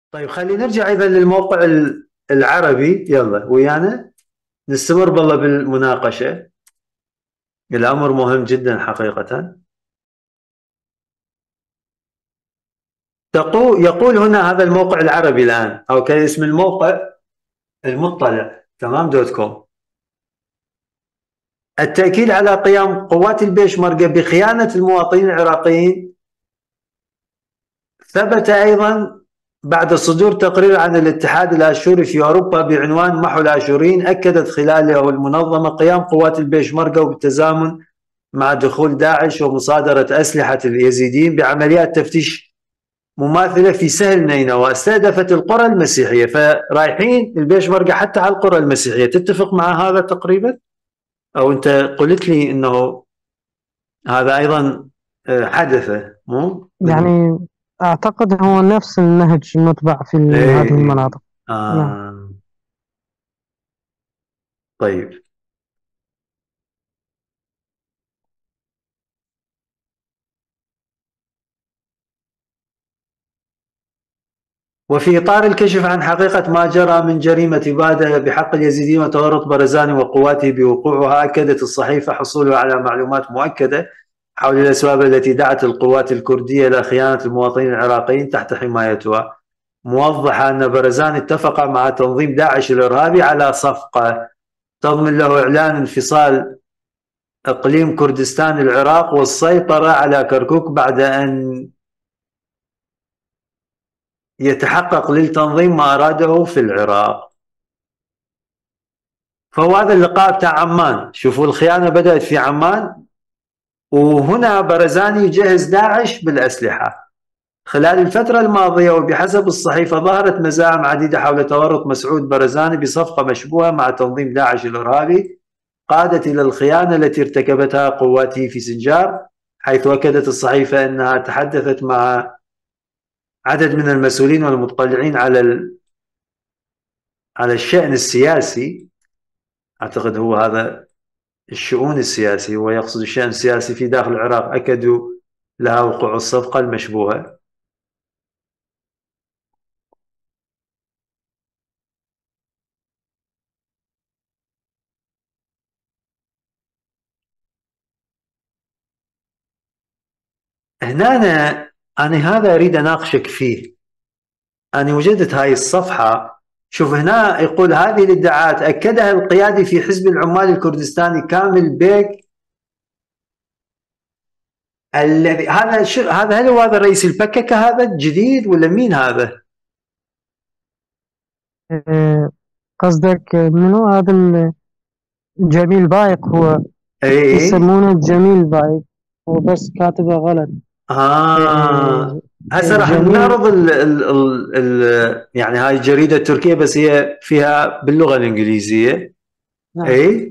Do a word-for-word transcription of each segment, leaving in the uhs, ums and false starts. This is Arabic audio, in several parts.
طيب خلينا نرجع ايضا للموقع ال- العربي، يلا ويانا نستمر بالله بالمناقشة. الامر مهم جدا حقيقة. تقول يقول هنا هذا الموقع العربي الان، او كان اسم الموقع المطلع تمام دوت كوم. التأكيد على قيام قوات البيشمركة بخيانة المواطنين العراقيين. ثبت أيضا بعد صدور تقرير عن الاتحاد الآشوري في أوروبا بعنوان محو الآشوريين، أكدت خلاله المنظمة قيام قوات البيشمركة وبالتزامن مع دخول داعش ومصادرة أسلحة اليزيديين بعمليات تفتيش مماثلة في سهل نينوى استهدفت القرى المسيحية. فرايحين البيشمركة حتى على القرى المسيحية. تتفق مع هذا تقريبا؟ أو أنت قلت لي أنه هذا أيضا آه، حدث مو بال... يعني أعتقد هو نفس النهج المتبع في هذه إيه. المناطق. نعم. آه. طيب. وفي إطار الكشف عن حقيقة ما جرى من جريمة إبادة بحق اليزيديين وتورط برزاني وقواته بوقوعها، أكدت الصحيفة حصولها على معلومات مؤكدة حول الأسباب التي دعت القوات الكردية إلى خيانة المواطنين العراقيين تحت حمايتها، موضحة أن برزاني اتفق مع تنظيم داعش الإرهابي على صفقة تضمن له إعلان انفصال إقليم كردستان العراق والسيطرة على كركوك بعد أن يتحقق للتنظيم ما أراده في العراق. فهو هذا اللقاء بتاع عمان. شوفوا الخيانة بدأت في عمان، وهنا برزاني يجهز داعش بالأسلحة. خلال الفترة الماضية وبحسب الصحيفة ظهرت مزاعم عديدة حول تورط مسعود برزاني بصفقة مشبوهة مع تنظيم داعش الإرهابي قادت إلى الخيانة التي ارتكبتها قواته في سنجار، حيث أكدت الصحيفة أنها تحدثت مع عدد من المسؤولين والمطلعين على على الشأن السياسي. أعتقد هو هذا الشؤون السياسي، ويقصد الشأن السياسي في داخل العراق، أكدوا لها وقوع الصفقة المشبوهة. هنا أنا, أنا هذا أريد أناقشك فيه. أنا وجدت هاي الصفحة. شوف هنا يقول هذه الادعاءات أكدها القيادي في حزب العمال الكردستاني كامل بيك الذي هذا شو هذا هل هو هذا رئيس البككة هذا الجديد ولا مين هذا؟ آه، قصدك منو هذا ال- جميل بايق؟ هو اي. يسمونه جميل بايق، هو بس كاتبه غلط. اه. آه، هسه راح جميل. نعرض ال ال ال ال يعني هاي الجريدة التركية، بس هي فيها باللغة الإنجليزية. نعم. اي.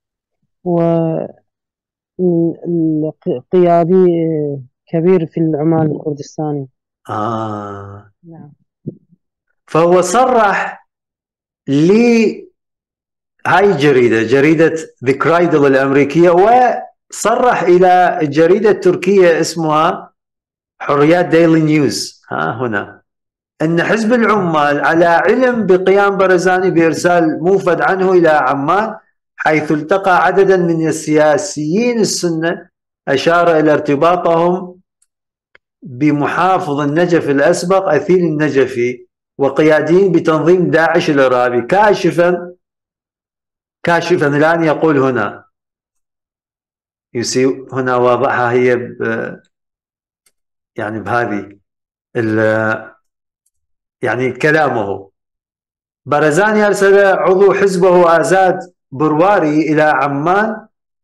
والقيادي كبير في العمال الكردستاني. اه. نعم. فهو صرح لي هاي الجريدة، جريدة ذا كرايدل الأمريكية، وصرح إلى الجريدة التركية اسمها حريات ديلي نيوز ها هنا أن حزب العمال على علم بقيام برزاني بإرسال موفد عنه إلى عمان، حيث التقى عددا من السياسيين السنة، أشار إلى ارتباطهم بمحافظ النجف الأسبق أثيل النجفي وقياديين بتنظيم داعش الإرهابي، كاشفا كاشفا الآن يقول هنا يسي هنا واضحة هي ب يعني بهذه يعني كلامه. برزاني أرسل عضو حزبه آزاد برواري إلى عمان،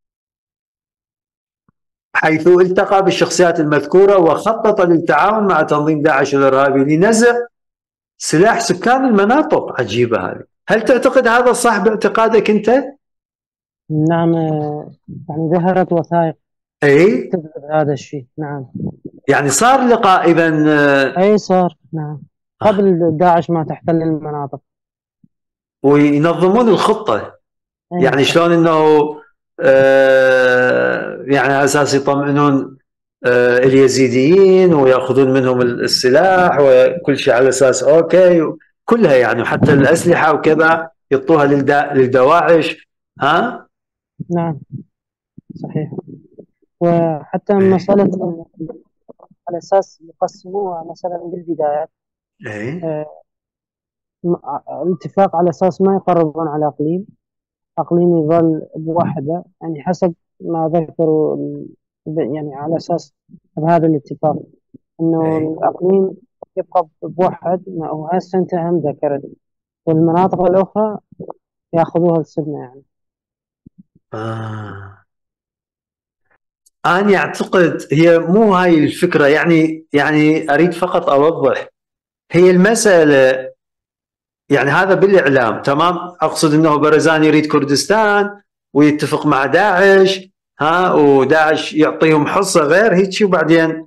حيث التقى بالشخصيات المذكورة وخطط للتعاون مع تنظيم داعش الإرهابي لنزع سلاح سكان المناطق. عجيبة هذه. هل تعتقد هذا صح باعتقادك أنت؟ نعم. آه، يعني ظهرت وثائق أي. تثبت هذا الشيء. نعم. يعني صار لقاء إذا. أي صار. نعم. آه. قبل داعش ما تحتل المناطق. وينظمون الخطة. أي يعني صح. شلون أنه آه يعني على أساس يطمئنون آه اليزيديين ويأخذون منهم السلاح وكل شيء على أساس أوكي، كلها يعني، وحتى الأسلحة وكذا يعطوها للدواعش. ها؟ نعم صحيح. وحتى مسألة على أساس يقسموها مثلا بالبداية، ايه آه، الاتفاق على أساس ما يقربون على أقليم، أقليم يظل بوحدة، يعني حسب ما ذكروا ال- يعني على أساس بهذا الاتفاق إنه ايه الأقليم يبقى بوحد، وهسه أنت هم ذكرت والمناطق الأخرى يأخذوها السنة يعني. آه. أنا أعتقد هي مو هاي الفكرة، يعني يعني أريد فقط أوضح. هي المسألة يعني هذا بالإعلام تمام، أقصد أنه برزان يريد كردستان ويتفق مع داعش، ها، وداعش يعطيهم حصة غير هيك، وبعدين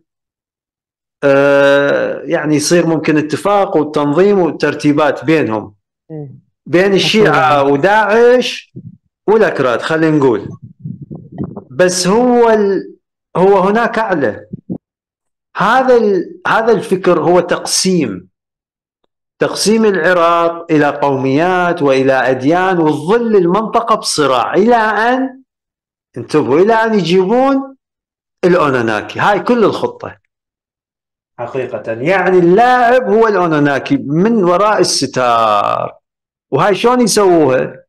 آه يعني يصير ممكن اتفاق والتنظيم والترتيبات بينهم، إيه. بين مفروض الشيعة عليه. وداعش والأكراد خلينا نقول. بس هو ال... هو هناك أعلى. هذا ال... هذا الفكر هو تقسيم، تقسيم العراق إلى قوميات وإلى أديان، وتظل المنطقة بصراع إلى أن انتبهوا، إلى أن يجيبون الأوناناكي. هاي كل الخطة حقيقة، يعني اللاعب هو الأوناناكي من وراء الستار. وهاي شلون يسووها؟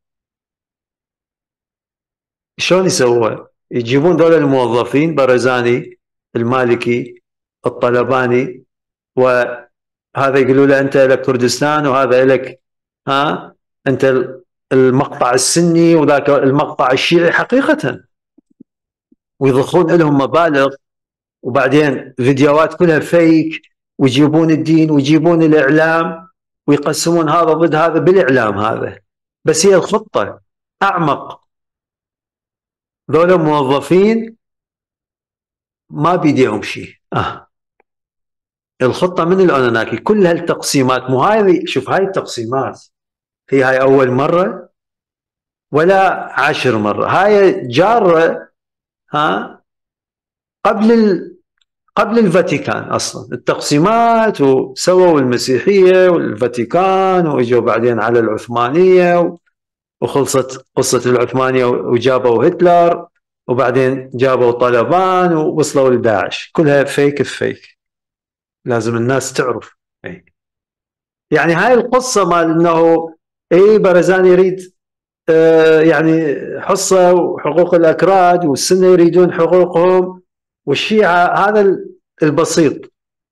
شلون يسووها؟ يجيبون دول الموظفين، برزاني، المالكي، الطلباني، وهذا يقولوا له انت لك كردستان وهذا لك، ها، انت المقطع السني وذاك المقطع الشيعي حقيقة، ويضخون لهم مبالغ، وبعدين فيديوهات كلها فيك، ويجيبون الدين ويجيبون الاعلام ويقسمون هذا ضد هذا بالاعلام هذا. بس هي الخطة اعمق. ذولا موظفين ما بيديهم شيء. آه. الخطة من الأناناكي كل هالتقسيمات، مو هاي، شوف هاي التقسيمات هي هاي أول مرة ولا عشر مرة، هاي جارة، ها، قبل ال... قبل الفاتيكان أصلا التقسيمات، وسووا المسيحية والفاتيكان وإجوا بعدين على العثمانية، وخلصت قصة العثمانية وجابوا هتلر، وبعدين جابوا طالبان ووصلوا لداعش. كلها فيك في فيك، لازم الناس تعرف. أي. يعني هاي القصة مال انه اي برزان يريد آه يعني حصة وحقوق الاكراد، والسنة يريدون حقوقهم، والشيعة هذا البسيط.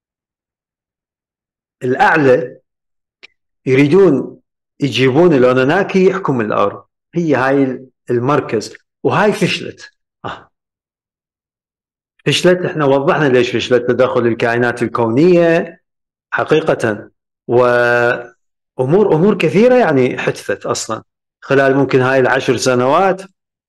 الاعلى يريدون يجيبون الأوناناكي يحكم الارض. هي هاي المركز، وهاي فشلت. آه. فشلت، احنا وضحنا ليش فشلت. تدخل الكائنات الكونية حقيقة، وأمور أمور كثيرة يعني حدثت أصلا خلال ممكن هاي العشر سنوات،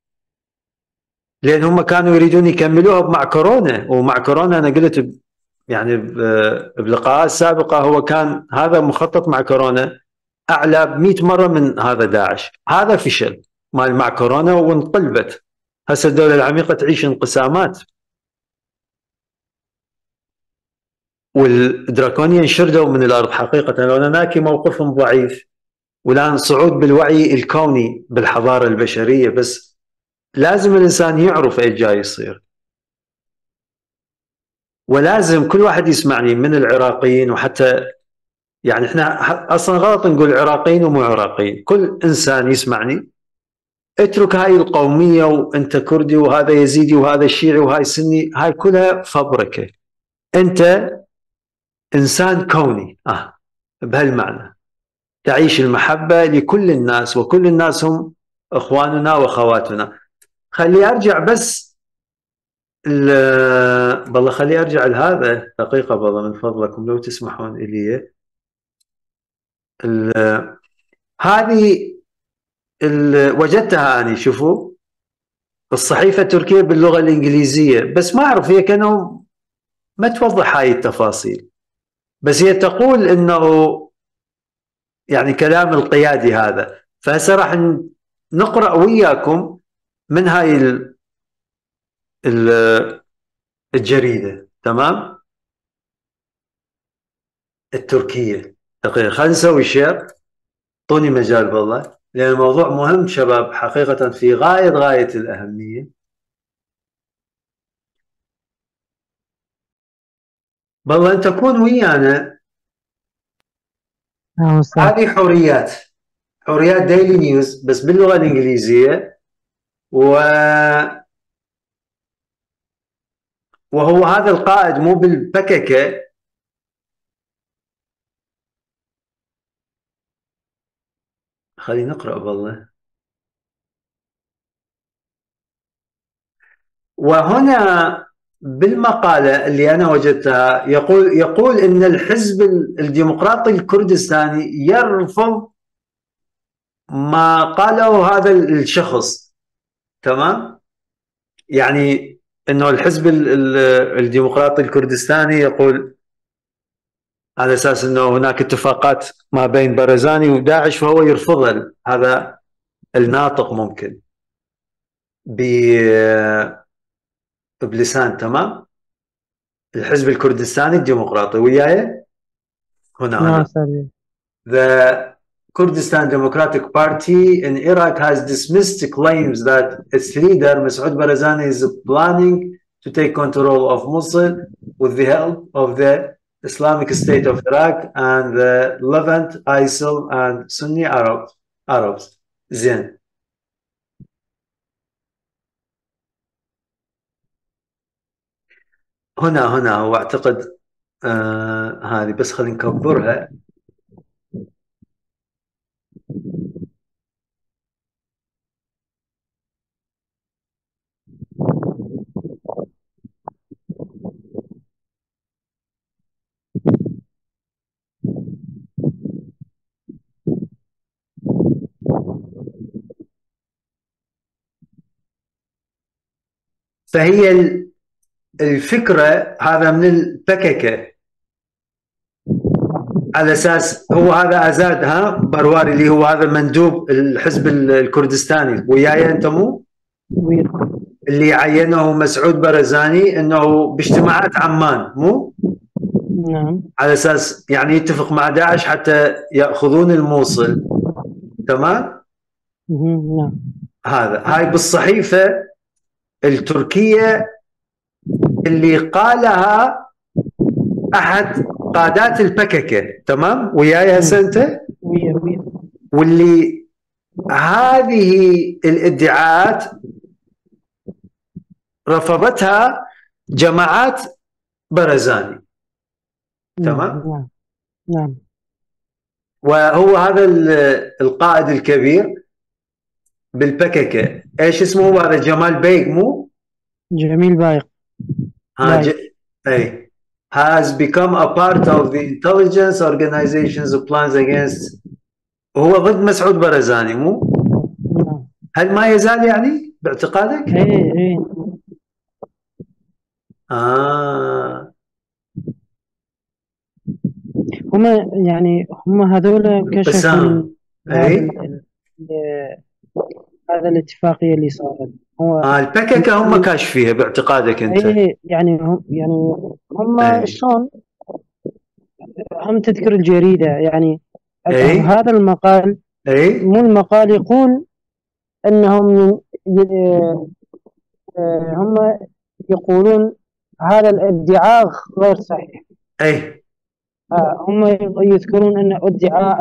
لأن هم كانوا يريدون يكملوها مع كورونا. ومع كورونا أنا قلت يعني بلقاءات سابقة، هو كان هذا مخطط مع كورونا أعلى بمئة مرة من هذا داعش. هذا فشل مال مع كورونا وانقلبت. هسه الدولة العميقة تعيش انقسامات، والدراكونيين شردوا من الأرض حقيقة. الأوناناكي موقفهم ضعيف، والآن صعود بالوعي الكوني بالحضارة البشرية، بس لازم الإنسان يعرف إيش جاي يصير. ولازم كل واحد يسمعني من العراقيين، وحتى يعني احنا اصلا غلط نقول عراقيين ومو عراقيين، كل انسان يسمعني اترك هاي القوميه، وانت كردي وهذا يزيدي وهذا شيعي وهاي سني، هاي كلها فبركه. انت انسان كوني، اه، بهالمعنى تعيش المحبه لكل الناس، وكل الناس هم اخواننا واخواتنا. خلي ارجع بس والله خلي ارجع لهذا دقيقه والله من فضلكم لو تسمحون الي. هذه وجدتها أنا، شوفوا، الصحيفة التركية باللغة الإنجليزية، بس ما أعرف هي كانوا ما توضح هاي التفاصيل. بس هي تقول إنه يعني كلام القيادي هذا. فهسه راح نقرأ وياكم من هاي ال ال الجريدة، تمام، التركية. دقيقة، خلينا نسوي شير، اعطوني مجال بالله، لأن الموضوع مهم شباب، حقيقة في غاية غاية الأهمية. بالله أن تكون ويانا. نعم أستاذ. هذه حوريات، حوريات ديلي نيوز بس باللغة الإنجليزية، و... وهو هذا القائد مو بالبككة. خلينا نقرأ بالله. وهنا بالمقالة اللي أنا وجدتها يقول يقول إن الحزب الديمقراطي الكردستاني يرفض ما قاله هذا الشخص، تمام؟ يعني إنه الحزب الديمقراطي الكردستاني يقول على أساس إنه هناك اتفاقات ما بين برزاني وداعش، فهو يرفضها. هذا الناطق ممكن بلسان، تمام؟ الحزب الكردستاني الديمقراطي وياي هنا نعم هنا أستاذ. The Kurdistan Democratic Party in Iraq has dismissed claims that its leader Masoud Barzani is planning to take control of Mosul with the help of the Islamic State of Iraq and the Levant, ISIL and Sunni Arabs. Arabs. زين. هنا هنا هو اعتقد آه هذه بس خلينا نكبرها. فهي الفكرة هذا من البككة، على اساس هو هذا ازاد ها برواري اللي هو هذا مندوب الحزب الكردستاني وياي انت مو اللي عينه مسعود برزاني انه باجتماعات عمان مو نعم. على اساس يعني يتفق مع داعش حتى ياخذون الموصل، تمام. نعم. هذا هاي بالصحيفه التركيه اللي قالها احد قادات البككه، تمام وياي هسه انت، واللي هذه الادعاءات رفضتها جماعات برزاني، تمام. نعم. نعم. وهو هذا القائد الكبير بالبككه، ايش اسمه هو هذا؟ جمال بيك مو؟ جميل بايق. ها ج... اي has become a part of the intelligence organization's plans against. هو ضد مسعود برزاني مو؟ نعم. هل ما يزال يعني باعتقادك؟ اي اي. اه هم يعني هم هذول كشفوا من اي هذا الاتفاقية اللي صارت. هو آه البككة هم كاشفيها باعتقادك انت؟ اي يعني هم يعني هم أي. شلون هم تذكر الجريدة يعني أي. هذا المقال أي. مو المقال يقول انهم هم يقولون هذا الادعاء غير صحيح. اي هم يذكرون ان ادعاء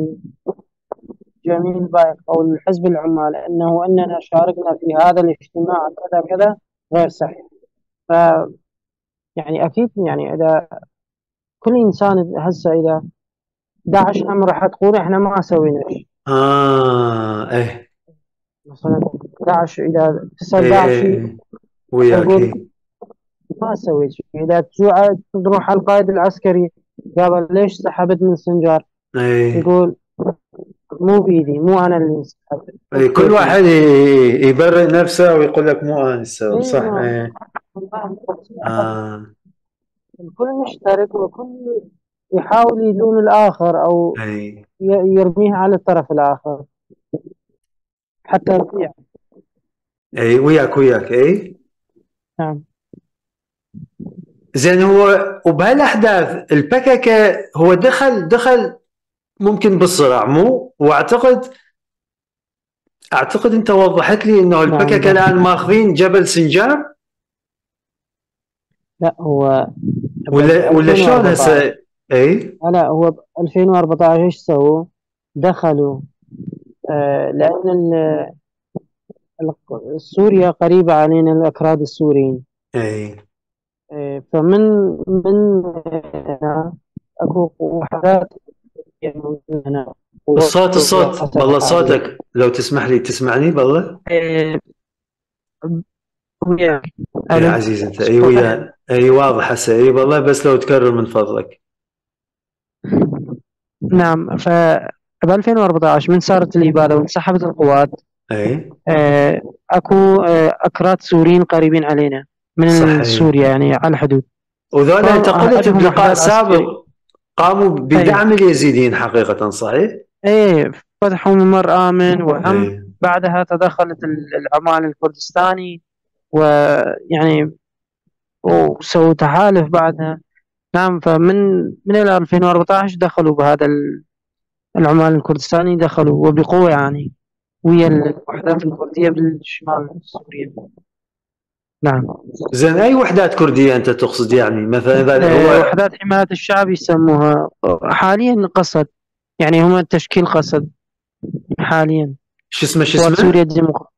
جميل بايق او الحزب العمال انه اننا شاركنا في هذا الاجتماع كذا كذا غير صحيح. ف يعني اكيد يعني اذا كل انسان هسه اذا داعش هم راح تقول احنا ما سوينا شيء. اه ايه مثلا داعش اذا صار ايه داعش ايه وياك ما سويت شيء. اذا تروح على القائد العسكري قال ليش سحبت من سنجار؟ ايه يقول مو بيدي، مو انا اللي سحبت. ايه كل واحد يبرئ نفسه ويقول لك مو انا السبب، صح. ايه آه. الكل مشترك وكل يحاول يلوم الآخر أو ايه يرميها على الطرف الآخر حتى يطيع. ايه وياك وياك ايه نعم. زين هو وبهالاحداث البككه هو دخل دخل ممكن بالصراع مو، واعتقد اعتقد انت وضحت لي انه البككه الان ماخذين جبل سنجار. لا هو ولا ولا شلون هسه؟ اي لا هو ب ألفين وأربعة عشر ايش سووا؟ دخلوا آه لان سوريا قريبه علينا، الاكراد السوريين. اي آه فمن من آه اكو وحدات هنا. الصوت الصوت بالله صوتك لو تسمح لي تسمعني بالله. آه يا عزيز انت اي ويا اي واضح هسه اي والله، بس لو تكرر من فضلك. نعم. ف ب ألفين وأربعة عشر من صارت الاباده وانسحبت القوات، اي آه اكو آه اكراد سوريين قريبين علينا من صحيح. سوريا يعني على الحدود. وذولا انت قلت بلقاء سابق قاموا بدعم اليزيديين حقيقه صحيح؟ ايه فتحوا ممر امن، وهم أي. بعدها تدخلت العمال الكردستاني ويعني وسووا تحالف بعدها. نعم. فمن من ألفين وأربعة عشر دخلوا بهذا العمال الكردستاني، دخلوا وبقوة يعني ويا الوحدات الكردية بالشمال سوريا. نعم. زين اي وحدات كردية انت تقصد يعني مثلا اذا هو وحدات حماية الشعب يسموها حاليا قصد، يعني هم تشكيل قصد حاليا. شو اسمه شو اسمه؟ سوريا الديمقراطية.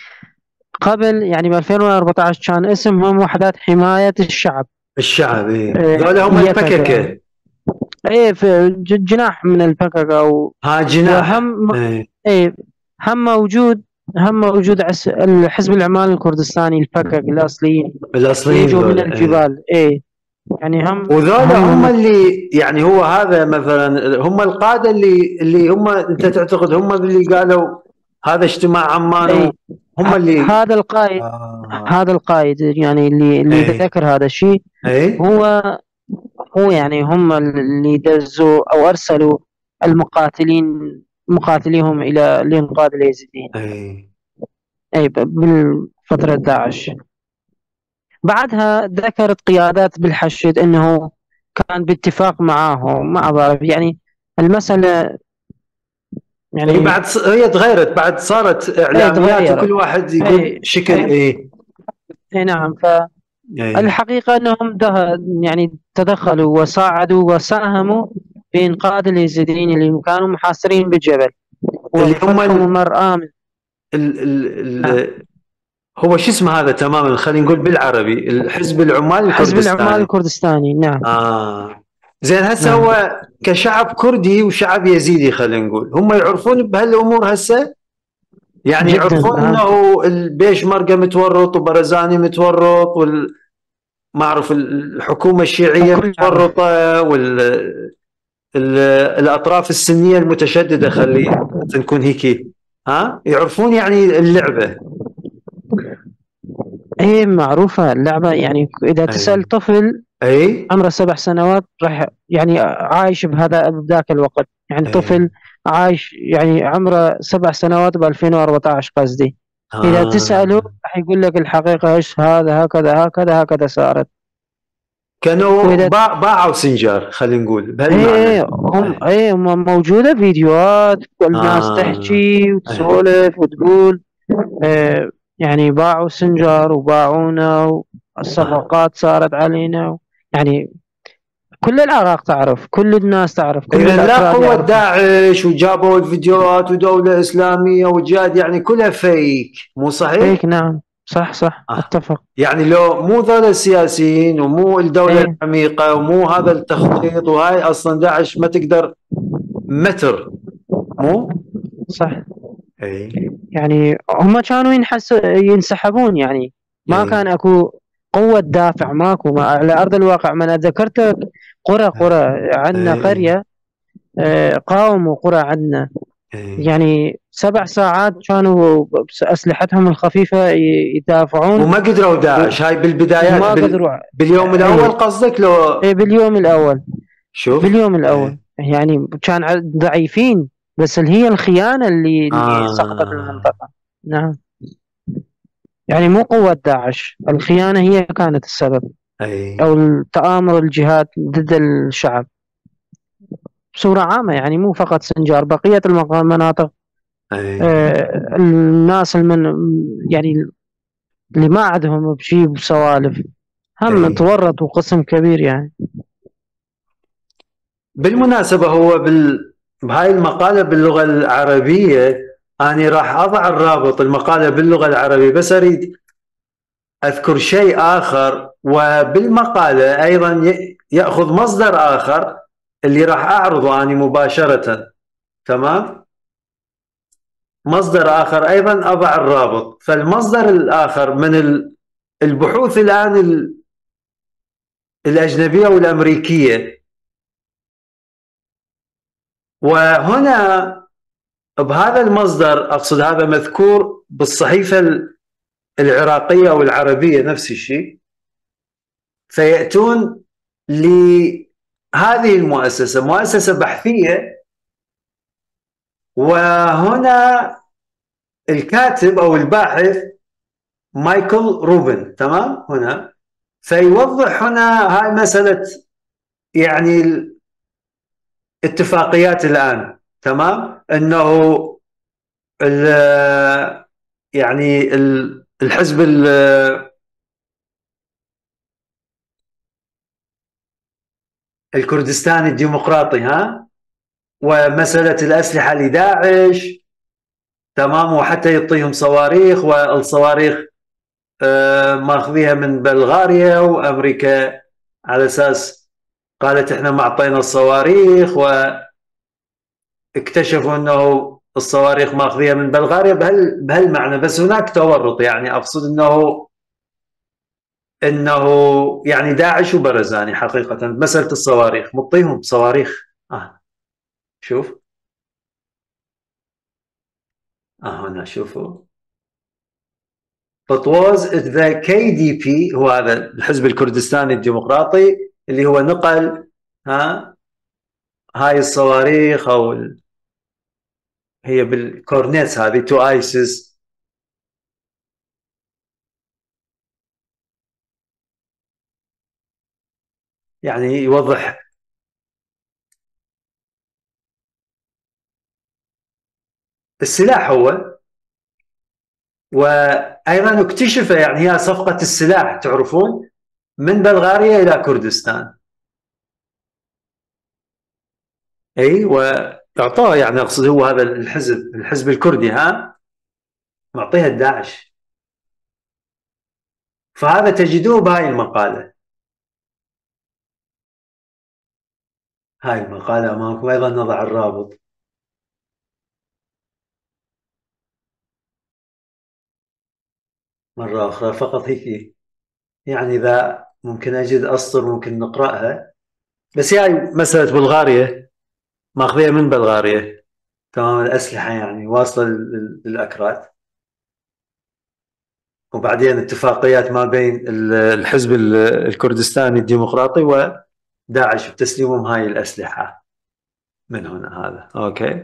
قبل يعني ب ألفين وأربعة عشر كان اسمهم وحدات حماية الشعب. الشعب ايه ذولا هم البككة. ايه في جناح من البككة و... ها جناح. وهم ايه, ايه هم موجود هم موجود عس... الحزب العمال الكردستاني البكك الاصليين الاصليين يجوا من الجبال. ايه, ايه يعني هم وذولا هم, هم اللي يعني هو هذا مثلا هم القادة اللي اللي هم انت تعتقد هم اللي قالوا هذا اجتماع عمان. ايه هم اللي هذا القائد آه. هذا القائد يعني اللي اللي ايه ذكر هذا الشيء. ايه هو هو يعني هم اللي دزوا او ارسلوا المقاتلين مقاتليهم الى لانقاذ اليزيديين. اي اي بالفتره داعش. بعدها ذكرت قيادات بالحشد انه كان باتفاق معاهم، ما بعرف يعني المساله يعني ايه بعد ص... هي تغيرت بعد صارت اعلاميات وكل واحد يقول ايه شكل ايه اي نعم. ف الحقيقة أنهم يعني تدخلوا وساعدوا وساهموا في إنقاذ اليزيديين اللي كانوا محاصرين بالجبل اللي هم ممر آمن. ال ال ال هو شو اسمه هذا تماما خلينا نقول بالعربي الحزب العمال الكردستاني. حزب العمال الكردستاني نعم. آه زين هسه نعم. هو كشعب كردي وشعب يزيدي خلينا نقول هم يعرفون بهالأمور هسه يعني يعرفون نعم. انه البيشمركه متورط وبرزاني متورط وال ما اعرف الحكومه الشيعيه متورطه وال ال... الاطراف السنيه المتشدده خلي نكون هيك ها يعرفون يعني اللعبه. ايه معروفه اللعبه يعني اذا أي. تسال طفل اي عمره سبع سنوات راح يعني عايش بهذا بذاك الوقت يعني أي. طفل عايش يعني عمره سبع سنوات ب ألفين وأربعة عشر قصدي. آه. اذا تساله راح يقول لك الحقيقه ايش هذا هكذا هكذا هكذا صارت. كانوا باع باعوا سنجار خلينا نقول بهالمعنى. ايه هم ايه هم موجوده فيديوهات والناس آه. تحكي وتسولف وتقول إيه يعني باعوا سنجار وباعونا والصفقات صارت علينا يعني كل العراق تعرف كل الناس تعرف كل إذا لا قوة داعش وجابوا الفيديوهات ودولة إسلامية وجهاد يعني كلها فيك مو صحيح؟ فيك نعم صح صح آه. اتفق. يعني لو مو ذولا السياسيين ومو الدولة ايه. العميقة ومو هذا التخطيط وهاي أصلا داعش ما تقدر متر مو؟ صح. اي يعني هم كانوا ينحس ينسحبون يعني ما أي. كان اكو قوة دافع ماكو ما على ارض الواقع. ما انا ذكرتك قرى قرى عندنا قرية قاوموا قرى عندنا يعني سبع ساعات كانوا بأسلحتهم الخفيفة يدافعون وما قدروا داعش. هاي بالبدايات ما بال... قدروا باليوم الاول ايه. قصدك لو ايه باليوم الاول شوف باليوم الاول ايه. يعني كان ضعيفين بس اللي هي الخيانة اللي, آه. اللي سقطت المنطقة. نعم يعني مو قوة داعش الخيانة هي كانت السبب. أي. أو تآمر الجهات ضد الشعب بصورة عامة، يعني مو فقط سنجار، بقية المناطق. أي. آه، الناس المن يعني اللي ما عندهم بشي بسوالف هم أي. تورطوا قسم كبير يعني. بالمناسبة هو بال... بهاي المقالة باللغة العربية، أنا راح أضع الرابط المقالة باللغة العربية، بس أريد أذكر شيء آخر. وبالمقالة أيضا ي... يأخذ مصدر آخر اللي راح أعرضه أنا مباشرة. تمام. مصدر آخر أيضا أضع الرابط. فالمصدر الآخر من البحوث الآن الأجنبية والأمريكية. وهنا بهذا المصدر، أقصد هذا مذكور بالصحيفة العراقية أو العربية نفس الشيء، فيأتون لهذه المؤسسة، مؤسسة بحثية، وهنا الكاتب أو الباحث مايكل روبن. تمام. هنا فيوضح هنا هاي مسألة يعني الاتفاقيات الآن. تمام. أنه يعني الحزب الكردستاني الديمقراطي، ها، ومسألة الأسلحة لداعش. تمام. وحتى يعطيهم صواريخ، والصواريخ ماخذيها من بلغاريا، وأمريكا على أساس قالت احنا ما اعطينا الصواريخ، واكتشفوا انه الصواريخ ماخذيها من بلغاريا بهال بهالمعنى. بس هناك تورط، يعني اقصد انه انه يعني داعش وبرزاني حقيقة مسألة الصواريخ، مطيهم صواريخ. اه شوف. اه هنا شوفوا. But was it the كي دي بي، هو هذا الحزب الكردستاني الديمقراطي اللي هو نقل ها هاي الصواريخ، او ال... هي بالكورنيتس هذه تو ايسيس. يعني يوضح السلاح هو، وايضا اكتشف يعني هي صفقة السلاح، تعرفون، من بلغاريا الى كردستان. اي. واعطاه، يعني اقصد هو هذا الحزب الحزب الكردي، ها، معطيها الداعش. فهذا تجدوه بهاي المقالة. هاي المقالة امامكم، ايضا نضع الرابط مرة اخرى فقط هيك، يعني اذا ممكن اجد اسطر ممكن نقراها. بس هاي مسألة بلغاريا ماخذيها من بلغاريا. تمام. الاسلحة يعني واصلة للاكراد، وبعدين اتفاقيات ما بين الحزب الكردستاني الديمقراطي وداعش بتسليمهم هاي الأسلحة من هنا. هذا أوكي.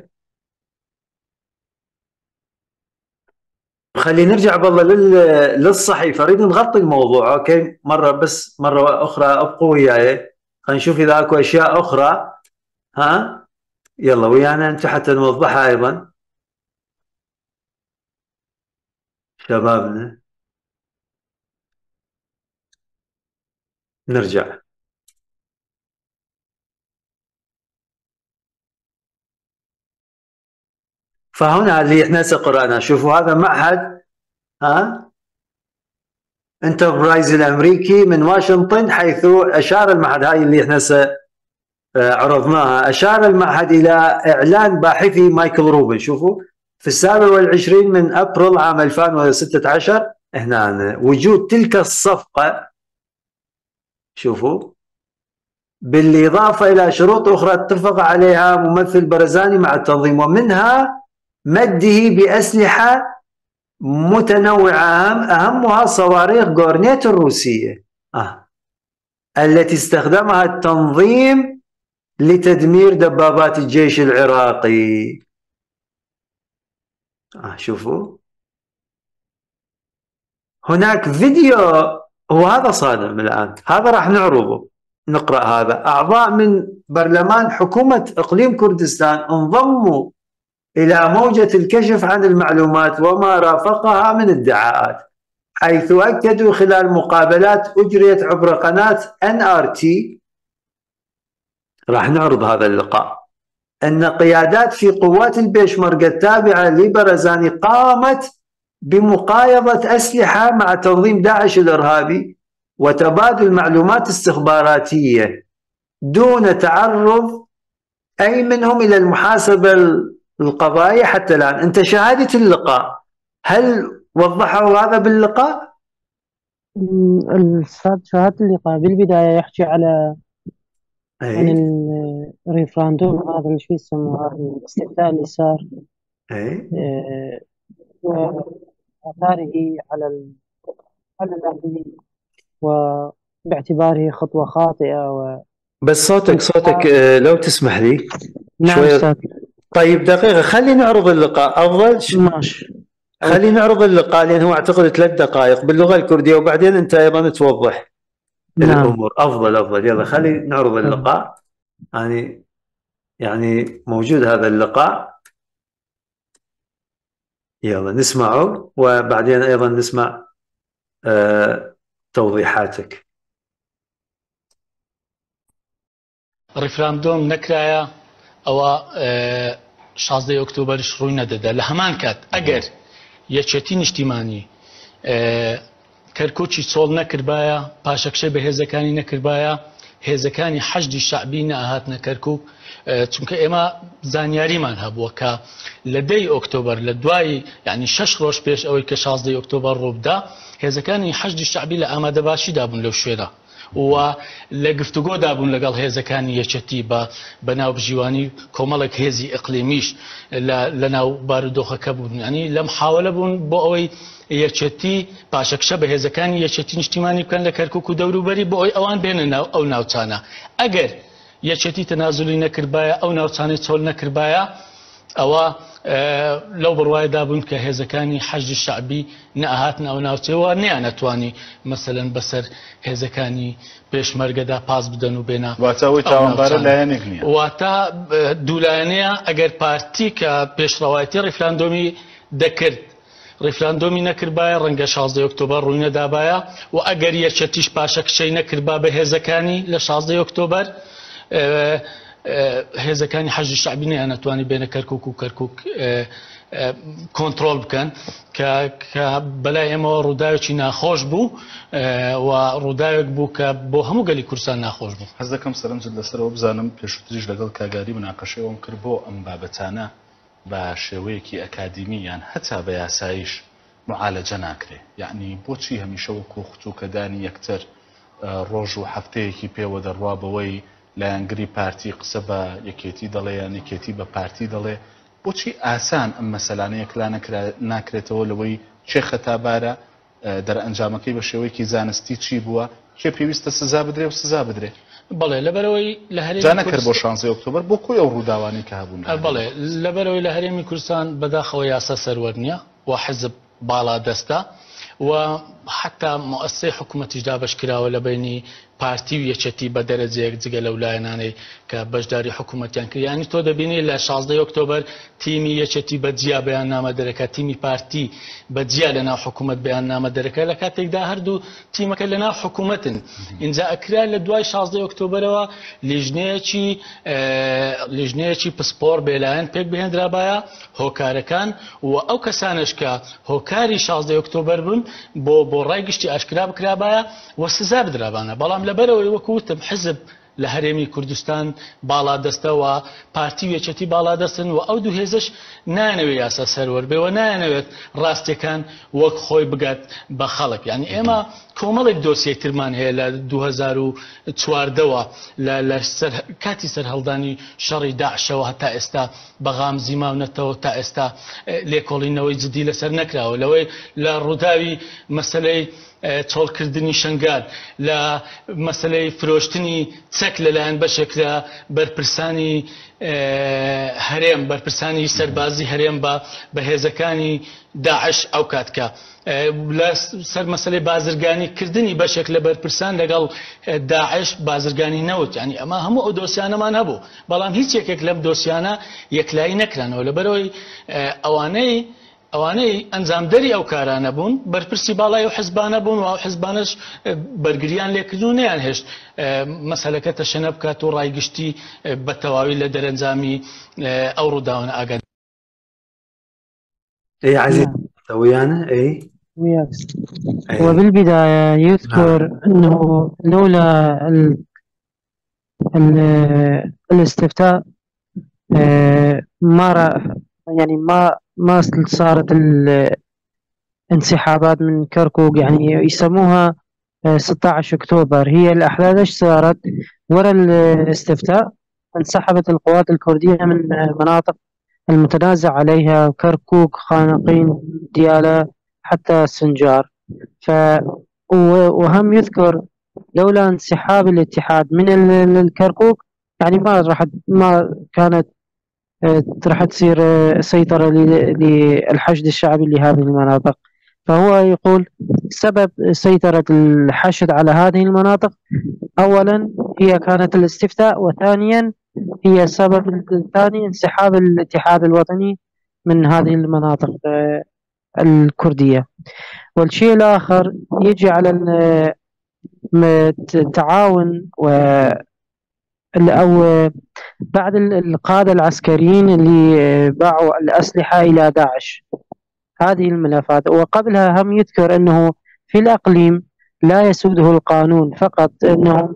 خلينا نرجع بالله للصحيفة. أريد نغطي الموضوع أوكي مرة، بس مرة أخرى أبقوا وياي. خلينا نشوف إذا أكو أشياء أخرى. ها، يلا ويانا أنتم حتى نوضحها أيضا شبابنا. نرجع. فهنا اللي احنا هسه قرأنا، شوفوا هذا معهد ها انتربرايز الامريكي من واشنطن، حيث اشار المعهد، هاي اللي احنا عرضناها، اشار المعهد الى اعلان باحثي مايكل روبن. شوفوا في السابع والعشرين من ابريل عام ألفين وستة عشر هنا وجود تلك الصفقة. شوفوا. بالاضافة الى شروط اخرى اتفق عليها ممثل برزاني مع التنظيم، ومنها مده باسلحة متنوعة، أهمها صواريخ غورنيت الروسية آه. التي استخدمها التنظيم لتدمير دبابات الجيش العراقي. آه شوفوا. هناك فيديو هو هذا صادم الآن، هذا راح نعرضه نقرأ. هذا أعضاء من برلمان حكومة إقليم كردستان انضموا إلى موجة الكشف عن المعلومات وما رافقها من ادعاءات، حيث أكدوا خلال مقابلات أجريت عبر قناة إن آر تي، راح نعرض هذا اللقاء، أن قيادات في قوات البيشمركة التابعة لبرزاني قامت بمقايضة أسلحة مع تنظيم داعش الإرهابي وتبادل معلومات استخباراتية دون تعرض أي منهم إلى المحاسبة القضائية حتى الآن. أنت شاهدت اللقاء، هل وضحوا هذا باللقاء؟ الأستاذ شاهدت اللقاء بالبداية يحكي على أي. عن الريفراندوم هذا اللي شو يسموه الاستفتاء اللي صار، أي. آه، وآثاره على على اللاجئين وباعتباره خطوة خاطئة و... بس صوتك صوتك آه لو تسمح لي. نعم شوية. أستاذ. طيب دقيقة، خلي نعرض اللقاء أفضل. ماشي. خلي نعرض اللقاء لأن هو أعتقد ثلاث دقائق باللغة الكردية، وبعدين أنت أيضا توضح نعم. الأمور. أفضل أفضل يلا خلي نعرض اللقاء. يعني يعني موجود هذا اللقاء، يلا نسمعه وبعدين أيضا نسمع آه توضيحاتك. ريفراندوم نكرايا أو شازدە ئۆکتۆبەرش ڕووی نەدەدا. لە هەمان کات ئەگەر یەکێتی نیشتیمانی کەرکووکی چۆڵ نەکردبایە، پاشەکشەی بە هێزەکانی نەکردبایە، هێزەکانی حەشدی شەعبی نەهاتنە کەرکووک، چونکە ئێمە زانیاریمان هەبووە کە لە دەی ئۆکتۆبەر لە دوای یعنی شەش ڕۆژ پێش ئەوەی کە شازدەی ئۆکتۆبەر ڕووبدا، هێزەکانی حەشدی شەعبی لە ئامادەباشیدا بوون لەو شوێنە و لە گفتوگۆدا بوون لەگەڵ هێزەکانی یەکێتی بە بەناو بژیوانی کۆمەڵێک هێزی ئەقلیمیش لە ناو بارودۆخەکە بوون. ینی لەم حاوەلە بوون بۆ ئەوەی یەکێتی پاشەکشە بە هێزەکانی یەکێتی نیشتیمانی بکەن لە کەرکووک و دەوروبەری بۆ ئەوەی ئەوان بێنە ناو ئەو ناوچانە. ئەگەر یەکێتی تەنازولی نەکردبایە، ئەو ناوچانەی چۆڵ نەکردبایە، ئەوە لەو بڕوایدا بوون کە هێزەکانی حەشدی شەعبی نەهاتن ئەو ناوچەوە، نیان نەتوانی مەسەلەن بەسەر هێزەکانی پێشمەرگەدا پاس بدەن و بێنە. واتە ئەوەی تاوانبارە لایەنێک نییە، واتە دوولایەنەیە. ئەگەر پارتی کە پێشڕەوایەتی ڕیفراندۆمی دەکرد ڕیفراندۆمی نەکردبایە، ڕەنگە شازدەی ئۆکتۆبەر ڕووی نەدابایە، و ئەگەر یەکێتیش پاشەکشەی نەکردبا بە هێزەکانی لە شازدەی ئۆکتۆبەر، هێزەکانی حەشدی شەعبی نیان نەتوانی بێنە کەرکووک و کەرکووک کۆنتڕۆڵ بکەن، کە بەلای ئێمەوە ڕووداوێکی ناخۆش بوو و ڕووداوێک بوو کە بۆ هەموو گەلی کوردستان ناخۆش بوو. حەز دەکەم سەرنجت لەسەرەوە بزانم، پێشووتریش لەگەڵ کاگاری مناقەشەوەم کرد بۆ ئەم بابەتانە بە شێوەیەکی ئەکادیمی یان هەتا بە یاساییش معالەجە ناکرێ. یعنی بۆچی هەمیشە وەکو خوتوکەدانی یەکتر ڕۆژ و هەفتەیەکی پێوە دەڕوا بەوەی لایەنگری پارتی قسە بە یەکێتی دەڵێ یان یەکێتی بە پارتی دەڵێ؟ بۆچی ئاسان ئەم مەسەلانەیە کلا ناکرێتەوە لەوەی چێ خەتابارە، دەرئەنجامەکەی بە شێوەیەکی زانستی چی بووە، کێ پێویستە سزا بدرێ و سزا بدرێ؟ بەڵێ لەبەرەوەی لە هەرێمی جا نەکرد بۆ شانزەی ئۆکتۆبەر بۆ کۆی ئەو ڕووداوانی کە هەبوون. بەڵێ لەبەرەوەی لە هەرێمی کوردستان بەداخەوە یاسا سەروەر نییە و حزب باڵا دەستە و حتا مؤسسەی حکوومەتیش دابەشکراوە لە بینی پارتی و یەکێتی بە دەرەجەیەک جگە لەو لایەنانەی کە بەشداری حکوومەتیان کرد. ینی تۆ دەبینی لە شازدەی ئۆکتۆبەر تیمی یەکێتی بەجیا بەیاننامە دەرەکات، تیمی پارتی بەجیا لەناو حکوومەت بەیاننامە دەرەکات، لە کاتێکدا هەردوو تیمەکە لەناو حکوومەتن. اینجا ئەکرا لە دوای شازدەی ئۆکتۆبەرەوە لیژنەیەکی لیژنەیەکی پسپۆر بێلایەن پێک بهێنرابایە هۆکارەکان و ئەو کەسانش کە هۆکاری شازدەی ئۆکتۆبەر بوون بۆ بۆ ڕای گشتی ئاشکرا بکرابایە و سزا بدرابانە. بەڵام لەبەرەوەی وەکوتم حزب لە هەرێمی کوردستان باڵا دەستەوە، پارتی و یەکێتی باڵا دەستن و ئەو دوو هێزش نایەنەوێت یاسا سەروەر بێ و نایەنەوێت ڕاستیەکان وەک خۆی بگات بە خەڵک. یعنی ئێمە کۆمەڵێک دۆسیەی ترمان هەیە لە دوو هەزار و چواردەوە لە کاتی سەرهەڵدانی شەڕی داعشەوە هەتا ئێستا بەغام زیماونەتەوە تا ئێستا لێکۆڵینەوەی جدی لەسەر نەکراوە. لەوەی لە ڕووداوی مەسەلەی چۆڵکردنی شنگار، لە مەسەلەی فرۆشتنی چەک لەلایەن بەشێک لە بەرپرسانی هەرێم، بەرپرسانی سەربازی هەرێم بە بەهێزەکانی داعش أو كاتكا لا سر مسألة بازرگانی کردنی بشک لبر پرسان لقال داعش بازرگانی نوت يعني أما هم دوسيانا ما نبو بلام هيك يك لب دوسيانا يكلاي نكران ولا بروي أواني أواني أنزام دري أو كارانة بون برپرسی بالای و حزبانه بون و حزبانش برگریان لیکردونه يعني هش مسألة كتشنب كاتو رايقشتي بتواوي لدرنزامي أو رداون أجد. اي عزيز ويانا اي وياك. وبالبداية يذكر أنه لولا ال ال الاستفتاء ما يعني ما ما صارت الانسحابات من كركوك، يعني يسموها ستة عشر أكتوبر. هي الأحداث ايش صارت؟ وراء الاستفتاء انسحبت القوات الكردية من مناطق المتنازع عليها، كركوك، خانقين، ديالى، حتى سنجار. ف وهم يذكر لولا انسحاب الاتحاد من الكركوك يعني ما راح ما كانت راح تصير سيطرة للحشد الشعبي لهذه المناطق. فهو يقول سبب سيطرة الحشد على هذه المناطق أولا هي كانت الاستفتاء، وثانيا هي السبب الثاني انسحاب الاتحاد الوطني من هذه المناطق الكردية. والشيء الآخر يجي على التعاون و أو بعد القادة العسكريين اللي باعوا الأسلحة إلى داعش، هذه الملفات. وقبلها هم يذكر أنه في الأقليم لا يسوده القانون، فقط أنه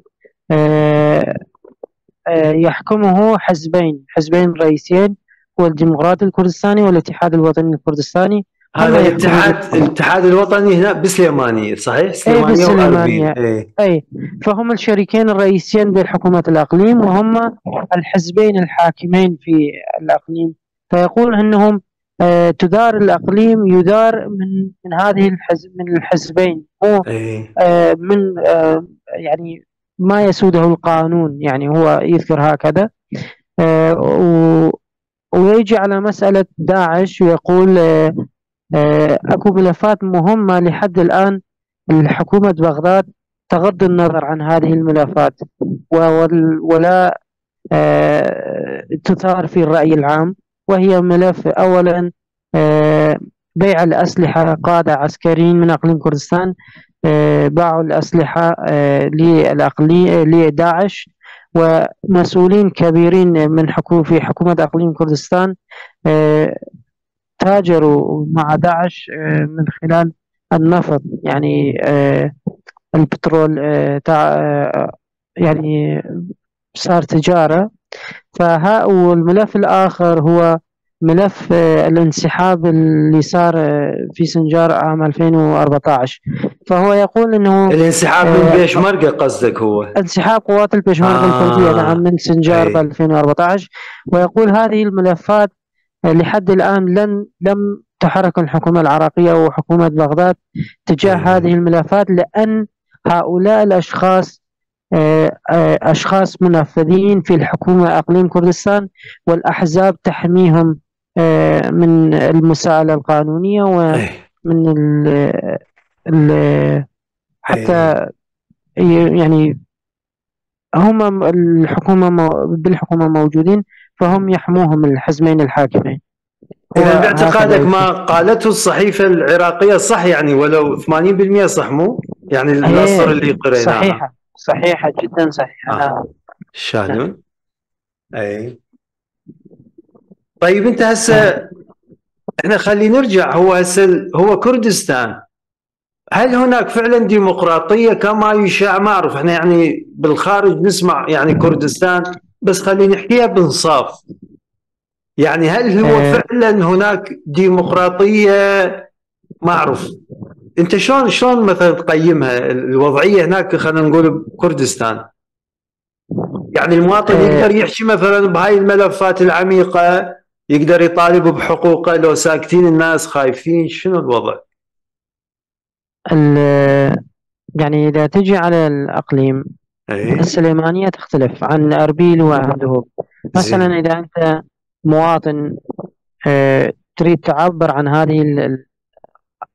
يحكمه حزبين حزبين رئيسيين، هو الديمقراطي الكردستاني والاتحاد الوطني الكردستاني. هذا الاتحاد الاتحاد الوطني هنا بسليمانية صحيح؟ سليمانية, أي بسليمانية. أي. أي فهم الشريكين الرئيسيين بين حكومة الأقليم وهم الحزبين الحاكمين في الأقليم. فيقول أنهم آه تدار الأقليم يدار من من هذه الحزب من الحزبين، هو آه من آه يعني ما يسوده القانون، يعني هو يذكر هكذا. آه ويجي على مسألة داعش ويقول آه أكو ملفات مهمة لحد الآن الحكومة بغداد تغض النظر عن هذه الملفات ولا تثار في الرأي العام. وهي ملف أولا بيع الأسلحة، قادة عسكريين من أقليم كردستان باعوا الأسلحة للأقليم لداعش، ومسؤولين كبيرين من حكومة في حكومة أقليم كردستان تاجروا مع داعش من خلال النفط، يعني البترول يعني صار تجارة. فها والملف الآخر هو ملف الانسحاب اللي صار في سنجار عام ألفين وأربعة عشر. فهو يقول انه الانسحاب من بيشمركة قصدك؟ هو انسحاب قوات البيشمركة آه الكردية نعم من سنجار ب ألفين وأربعة عشر. ويقول هذه الملفات لحد الآن لن لم تحرك الحكومة العراقية وحكومة بغداد تجاه هذه الملفات، لأن هؤلاء الأشخاص أشخاص منفذين في الحكومة أقليم كردستان، والأحزاب تحميهم من المساءلة القانونية ومن ال ال حتى يعني هم الحكومة بالحكومة موجودين، فهم يحموهم الحزبين الحاكمين. إذا باعتقادك ما قالته الصحيفة العراقية صح يعني ولو ثمانين بالمئة صح مو؟ يعني النصر اللي قريناه صحيحة صحيحة جدا صحيحة. آه. شالون؟ أي طيب أنت هسه إحنا خلي نرجع، هو هسه هو كردستان، هل هناك فعلا ديمقراطية كما يشاع؟ ما أعرف، إحنا يعني بالخارج نسمع يعني كردستان، بس خلينا نحكيها بإنصاف. يعني هل هو فعلا هناك ديمقراطية؟ ما أعرف أنت شلون شلون مثلا تقيمها الوضعية هناك، خلينا نقول بكردستان؟ يعني المواطن يقدر يحكي مثلا بهاي الملفات العميقة، يقدر يطالب بحقوقه، لو ساكتين الناس خايفين؟ شنو الوضع؟ يعني إذا تجي على الأقليم أيه؟ السليمانية تختلف عن أربيل وعندهوب. مثلا إذا أنت مواطن اه تريد تعبر عن هذه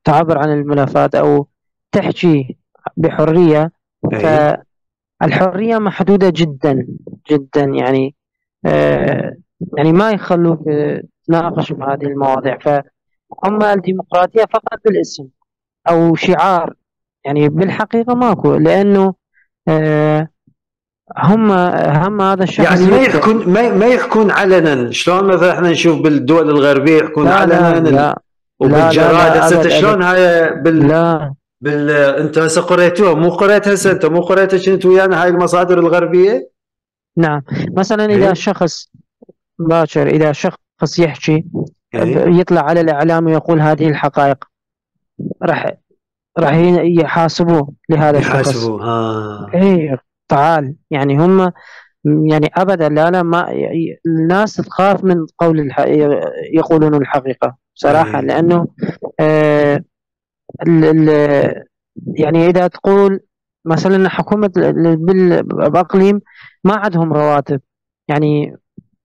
تعبر عن الملفات أو تحكي بحرية. أي. فالحرية محدودة جدا جدا، يعني آه يعني ما يخلوك تناقش بهذه المواضيع. فهم الديمقراطية فقط بالاسم أو شعار، يعني بالحقيقة ماكو، لأنه آه هم هم هذا الشخص يعني ما يفتح. يحكون ما ما يحكون علنا، شلون مثلا احنا نشوف بالدول الغربيه يحكون لا لا علنا ال- لا لا لا وبالجرائد. لا هسه انت أبد أبد. شلون هاي بال لا بال انت هسه قريتوها مو قريت؟ هسه انت مو قريتها كنت ويانا هاي المصادر الغربيه؟ نعم. مثلا إذا اي. شخص باكر، إذا شخص يحكي ب- اي. يطلع على الإعلام ويقول هذه الحقائق، راح راح ي- يحاسبوه لهذا الشخص. يحاسبوه. ها. ايه تعال، يعني هم يعني ابدا لا لا ما ي- الناس تخاف من قول الح... يقولون الحقيقة صراحة، اي. لأنه آه ال... ال... يعني إذا تقول مثلا حكومة ال- بال- بأقليم ما عندهم رواتب، يعني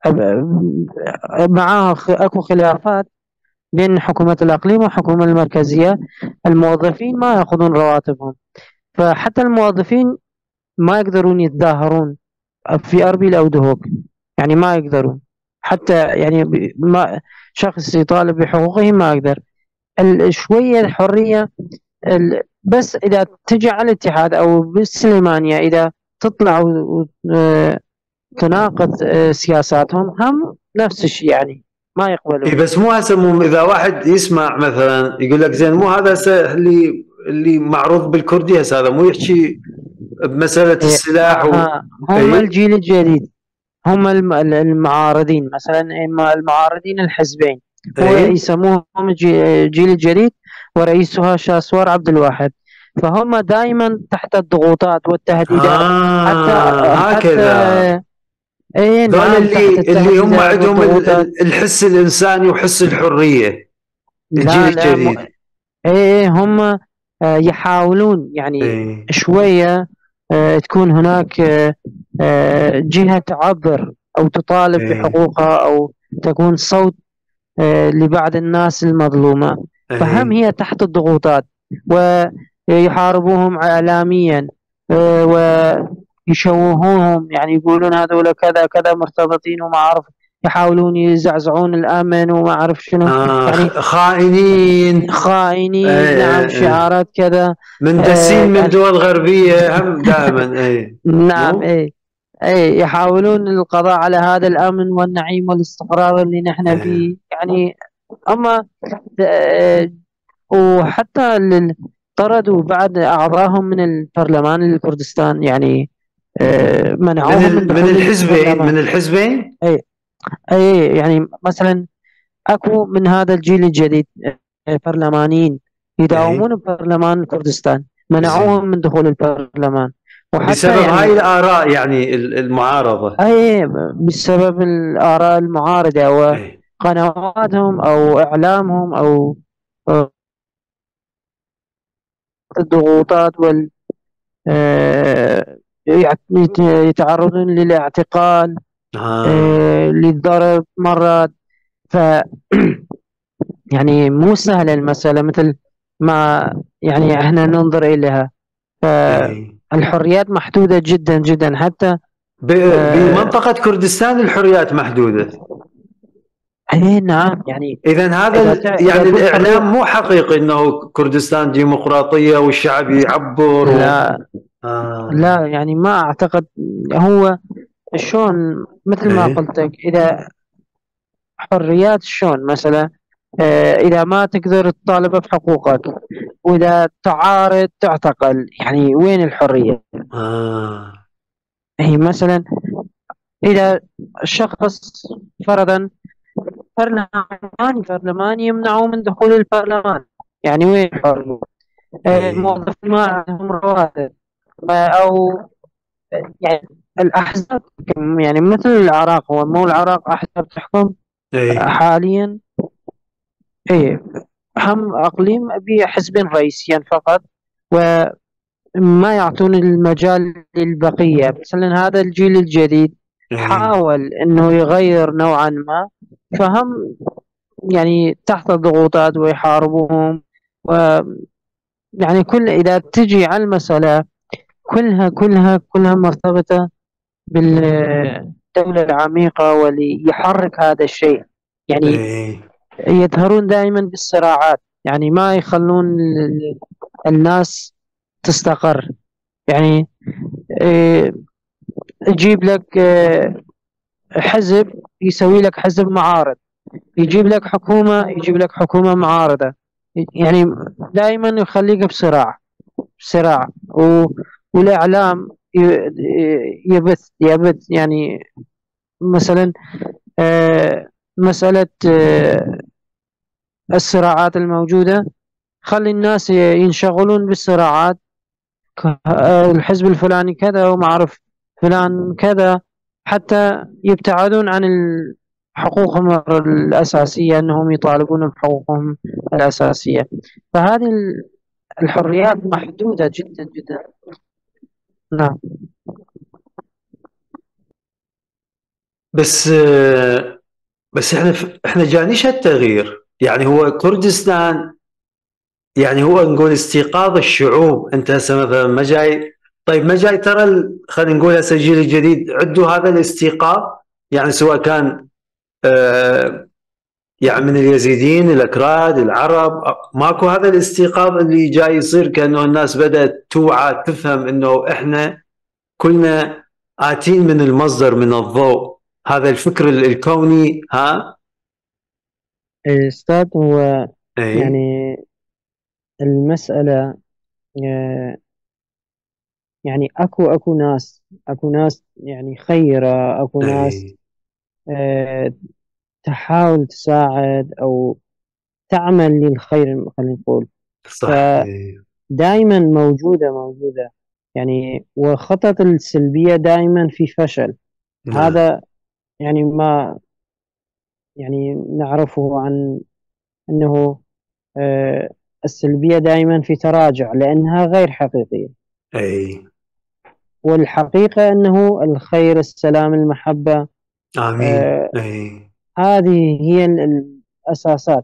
معاه خ- اكو خلافات بين حكومة الأقليم والحكومة المركزية، الموظفين ما يأخذون رواتبهم. فحتى الموظفين ما يقدرون يتظاهرون في أربيل أو دهوك، يعني ما يقدرون حتى، يعني ب- ما شخص يطالب بحقوقه ما يقدر. ال- شوية الحرية ال- بس إذا تجي على الاتحاد أو بالسليمانية، إذا تطلع وتناقض سياساتهم هم نفس الشيء، يعني ما اي يقبلون. بس مو هسه مو اذا واحد يسمع مثلا يقول لك زين مو هذا هسه اللي اللي معروض بالكردي، هسه هذا مو يحكي بمساله إيه، السلاح و... أها، هم اي. الجيل الجديد، هم الم- المعارضين، مثلا إما المعارضين الحزبين، هو اي. يسموهم الجي- الجيل الجديد، ورئيسها شاسوار عبد الواحد. فهم دائما تحت الضغوطات والتهديدات. حتى اه هكذا. حتى اي ذول نعم، تحت اللي اللي هم التهديدات عندهم ال- والضغوطات. ال- الحس الانساني وحس الحريه. الجيل لا لا م... الجديد. اي هم آه، يحاولون يعني اي. شوية آه، تكون هناك آه، آه، جهة تعبر أو تطالب اي. بحقوقها، أو تكون صوت آه، لبعض الناس المظلومة. فهم اي. هي تحت الضغوطات، ويحاربوهم إعلاميا آه، ويشوهوهم، يعني يقولون هذول كذا كذا مرتبطين وما أعرف، يحاولون يزعزعون الأمن وما أعرف شنو، آه يعني خ- خائنين. خائنين، اي. نعم، اي. اي. شعارات كذا. مندسين آه من يعني دول غربيه هم دائما. اي. نعم، مو. اي اي يحاولون القضاء على هذا الأمن والنعيم والاستقرار اللي نحن اي. فيه، يعني أما آه، وحتى ال- طردوا بعض أعضائهم من البرلمان الكردستان، يعني آه، من منعوهم من ال- من دخول الحزبين البرلمان. من الحزبين. أي أي يعني مثلا أكو من هذا الجيل الجديد آه، برلمانيين اي. يداومون ببرلمان كردستان، زين. منعوهم من دخول البرلمان. وحتى بسبب هاي يعني الاراء يعني ال- المعارضه. أي بسبب الآراء المعارضة اي. وقنواتهم أو إعلامهم أو أو الضغوطات وال آه، يعت- يتعرضون للاعتقال، ها. آه، للضرب مرات. ف يعني مو سهلة المسألة مثل ما يعني احنا ننظر إليها. اي. فالحريات محدودة جدا جدا. حتى ب- آه، بمنطقة كردستان الحريات محدودة. اي نعم، يعني إذا هذا إذا ال- تع- إذا يعني تقول حرية، الإعلام مو حقيقي أنه كردستان ديمقراطية والشعب يعبر و... لا آه. لا، يعني ما أعتقد. هو شلون مثل ما إيه. قلت لك، إذا حريات شلون مثلا آه، إذا ما تقدر تطالب بحقوقك، وإذا تعارض تعتقل، يعني وين الحرية؟ آه. هي مثلا إذا الشخص فرضا برلماني برلماني يمنعوا من دخول البرلمان، يعني وين الحرية؟ آه، إيه. الموظفين ما عندهم رواتب، ما- أو يعني الأحزاب، يعني مثل العراق، هو مو العراق أحزاب تحكم إيه. حاليا. إيه، هم أقليم بحزبين رئيسيا فقط، وما يعطون المجال للبقية. مثلا هذا الجيل الجديد إيه. حاول أنه يغير نوعا ما، فهم يعني تحت الضغوطات ويحاربوهم و يعني كل إذا تجي على المسألة كلها كلها كلها مرتبطة بالدولة العميقة واللي يحرك هذا الشيء. يعني اي يظهرون دائما بالصراعات، يعني ما يخلون ال- الناس تستقر. يعني إيه، يجيب لك إيه، حزب يسوي لك حزب معارض، يجيب لك حكومة يجيب لك حكومة معارضة، يعني دائما يخليك بصراع صراع و... والإعلام ي- يبث يبث يعني مثلا آه، مسألة آه، الصراعات الموجودة، خلي الناس ي- ينشغلون بالصراعات. ك- آه، الحزب الفلاني كذا وما أعرف فلان كذا، حتى يبتعدون عن ال- حقوقهم الأساسية، أنهم يطالبون بحقوقهم الأساسية. فهذه ال- الحريات محدودة جدا جدا. نعم. بس آه، بس احنا احنا جانيش هالتغيير. يعني هو كردستان، يعني هو نقول استيقاظ الشعوب. انت هسه مثلا ما جاي، طيب ما جاي ترى ال- خلينا نقول هسه الجيل الجديد عدوا هذا الاستيقاظ، يعني سواء كان آه يعني من اليزيديين الاكراد العرب، ماكو هذا الاستيقاظ اللي جاي يصير، كانه الناس بدات توعى تفهم انه احنا كلنا آتين من المصدر، من الضوء، هذا الفكر ال- الكوني. ها أستاذ، هو اي يعني المسألة آه، يعني أكو أكو ناس أكو ناس يعني خيرة، أكو ناس اي آه، تحاول تساعد أو تعمل للخير، خلينا نقول. صح اي فدائما موجودة موجودة يعني، وخطط السلبية دائما في فشل. نعم هذا يعني ما يعني نعرفه عن أنه آه، السلبية دائما في تراجع لأنها غير حقيقية، اي والحقيقة أنه الخير، السلام، المحبة، امين آه، اي هذه هي ال- الأساسات.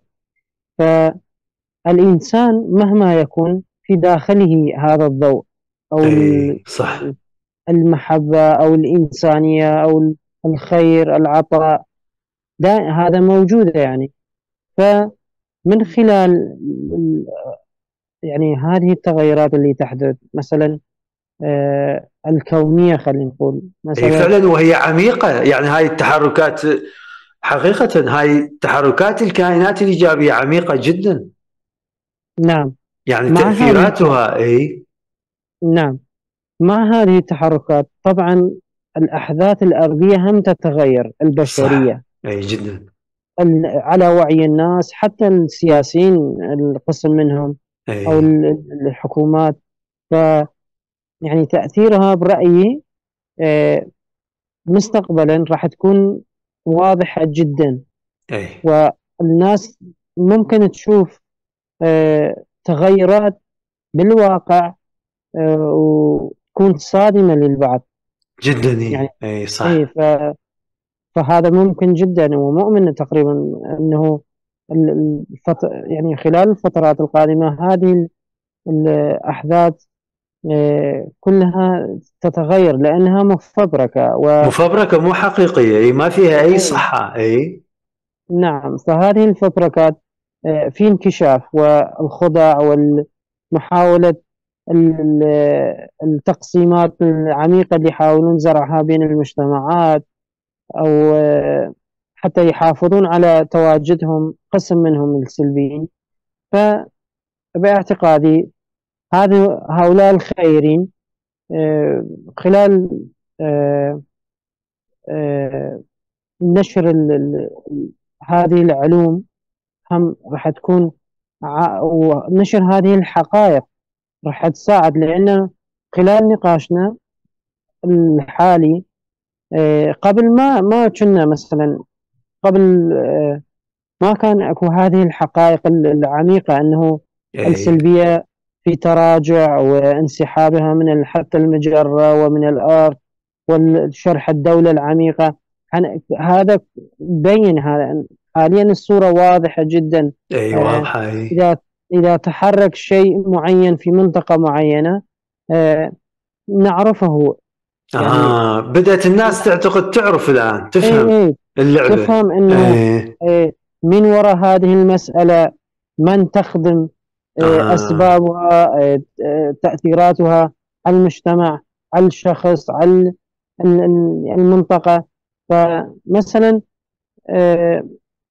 فالإنسان مهما يكون في داخله هذا الضوء أو ال- اي صح المحبة أو الإنسانية أو الخير، العطاء، دا هذا موجود يعني. فمن خلال ال- يعني هذه التغيرات اللي تحدث مثلا آه، الكونية، خلينا نقول اي مسألة. فعلا، وهي عميقة. يعني هاي التحركات حقيقة، هاي تحركات الكائنات الإيجابية عميقة جدا. نعم. يعني مع هذه تأثيراتها اي نعم مع هذه التحركات طبعا الأحداث الأرضية هم تتغير، صح البشرية اي جدا ال- على وعي الناس، حتى السياسيين القسم منهم أو اي ال- الحكومات. ف يعني تأثيرها برأيي آه، مستقبلا راح تكون واضحة جدا، اي والناس ممكن تشوف آه، تغيرات بالواقع آه، وتكون صادمة للبعض. جدا يعني اي اي اي صح ف... فهذا ممكن جدا، ومؤمن تقريبا انه ال- الفط... يعني خلال الفترات القادمة هذه ال- الأحداث آه، كلها تتغير لأنها مفبركة و مفبركة مو حقيقية، اي ما فيها اي إيه، صحة. اي نعم. فهذه الفبركات آه، في انكشاف والخدع ومحاولة ال- التقسيمات العميقة اللي يحاولون زرعها بين المجتمعات، أو آه، حتى يحافظون على تواجدهم قسم منهم السلبيين. فباعتقادي هذه هؤلاء الخيرين آه، خلال آه، آه، نشر ال- ال- هذه العلوم هم راح تكون ع- ونشر هذه الحقائق راح تساعد، لأن خلال نقاشنا الحالي آه، قبل ما ما كنا مثلا قبل آه، ما كان اكو هذه الحقائق العميقة أنه اي السلبية في تراجع وانسحابها من حتى المجرة ومن الأرض، والشرح الدولة العميقة. عن- هذا بين هذا حاليا الصورة واضحة جدا. اي آه، واضحة اي إذا إذا تحرك شيء معين في منطقة معينة آه نعرفه. يعني آه بدأت الناس تعتقد تعرف الآن تفهم ايه ايه اللعبة، تفهم إنه ايه إيه من وراء هذه المسألة من تخدم، إيه آه. أسبابها، إيه تأثيراتها على المجتمع، على الشخص، على المنطقة. فمثلا إيه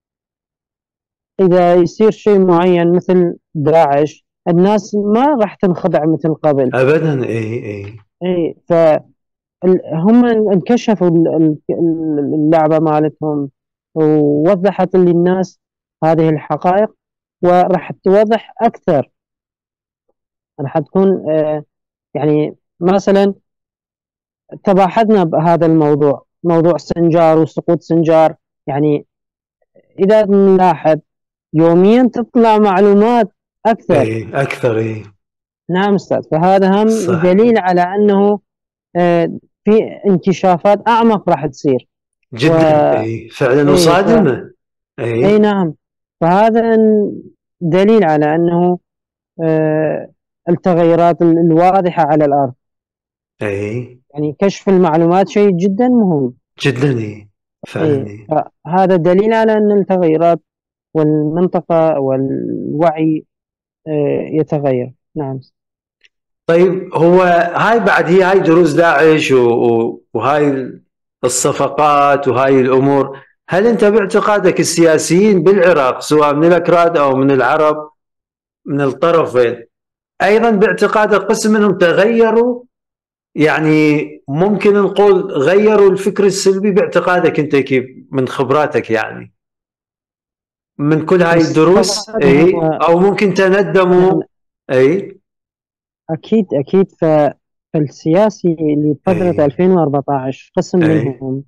إذا يصير شيء معين مثل داعش، الناس ما راح تنخدع مثل قبل أبدا. ايه ايه إيه فهم انكشفوا اللعبة مالتهم، ووضحت للناس هذه الحقائق، وراح توضح أكثر. راح تكون آه يعني مثلا تباحثنا بهذا الموضوع، موضوع سنجار وسقوط سنجار. يعني إذا نلاحظ يوميا تطلع معلومات أكثر. ايه أكثر. ايه نعم أستاذ، فهذا هم صح. دليل على أنه آه في انكشافات أعمق راح تصير جدا. و... ايه فعلا إيه ف... وصادمة. اي ايه نعم. فهذا دليل على انه آه التغيرات الواضحة على الارض. ايه يعني كشف المعلومات شيء جدا مهم. جدا. ايه فعلا. اي ايه فهذا دليل على ان التغيرات والمنطقة والوعي آه يتغير. نعم. طيب هو هاي بعد هي هاي دروس داعش و... و... وهاي الصفقات وهاي الامور، هل انت باعتقادك السياسيين بالعراق سواء من الاكراد او من العرب من الطرفين ايضا باعتقادك قسم منهم تغيروا؟ يعني ممكن نقول غيروا الفكر السلبي باعتقادك انت كيف من خبراتك يعني من كل هاي الدروس؟ استفاد اي هم. او ممكن تندموا؟ نعم اي اكيد اكيد. فالسياسي لفترة اي ألفين وأربعة عشر قسم اي منهم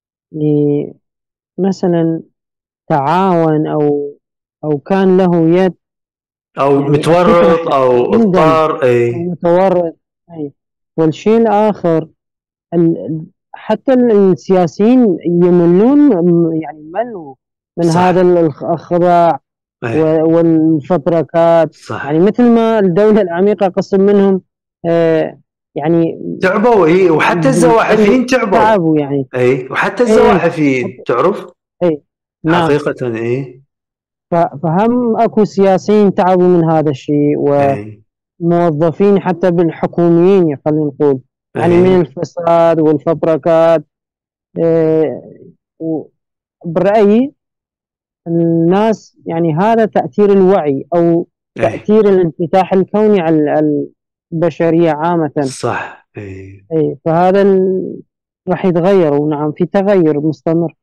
مثلا تعاون او او كان له يد، او يعني اكيد متورط راح او يندم اضطر. او اي متورط. اي والشيء الاخر ال- حتى السياسيين يملون، يعني ملوا من هذا صح. الخضاع اي و- والفبركات. يعني صح. مثل ما الدولة العميقة قسم منهم آه يعني تعبوا. اي وحتى بالفعل الزواحفيين تعبوا. تعبوا يعني. اي وحتى اي الزواحفيين حتى تعرف اي نعم. حقيقة. اي ف- فهم اكو سياسيين تعبوا من هذا الشيء، اي وموظفين حتى بالحكوميين خلينا نقول، يعني اي من الفساد والفبركات. آه، وبرأيي الناس يعني هذا تأثير الوعي أو اي تأثير الانفتاح الكوني على البشرية عامة. صح. اي أي فهذا ال- راح يتغير، ونعم في تغير مستمر.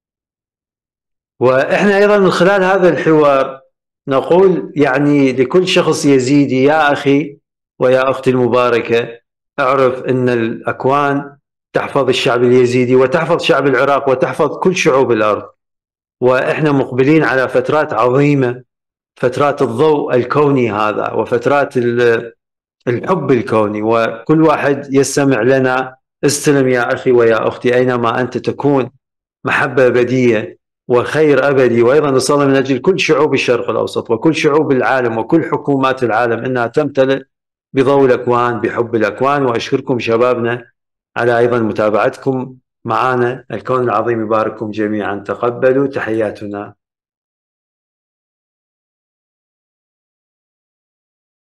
واحنا ايضا من خلال هذا الحوار نقول يعني لكل شخص يزيدي يا اخي ويا اختي المباركه، اعرف ان الاكوان تحفظ الشعب اليزيدي وتحفظ شعب العراق وتحفظ كل شعوب الارض، واحنا مقبلين على فترات عظيمه، فترات الضوء الكوني هذا وفترات الحب الكوني، وكل واحد يستمع لنا استلم يا اخي ويا اختي اينما انت تكون، محبه ابديه وخير ابدي. وايضا نصلي من اجل كل شعوب الشرق الاوسط وكل شعوب العالم وكل حكومات العالم انها تمتلئ بضوء الاكوان بحب الاكوان. واشكركم شبابنا على ايضا متابعتكم معنا. الكون العظيم يبارككم جميعا. تقبلوا تحياتنا.